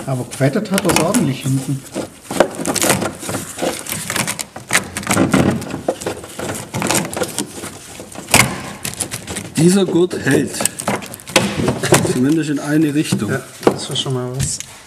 Aber gefettet hat das ordentlich hinten. Dieser Gurt hält. Zumindest in eine Richtung. Ja, das war schon mal was.